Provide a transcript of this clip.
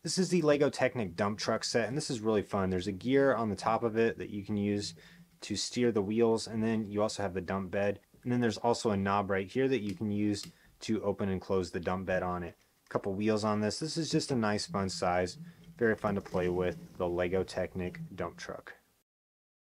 This is the Lego Technic dump truck set, and this is really fun. There's a gear on the top of it that you can use to steer the wheels, and then you also have the dump bed. And then there's also a knob right here that you can use to open and close the dump bed on it. A couple wheels on this. This is just a nice fun size. Very fun to play with, the Lego Technic dump truck.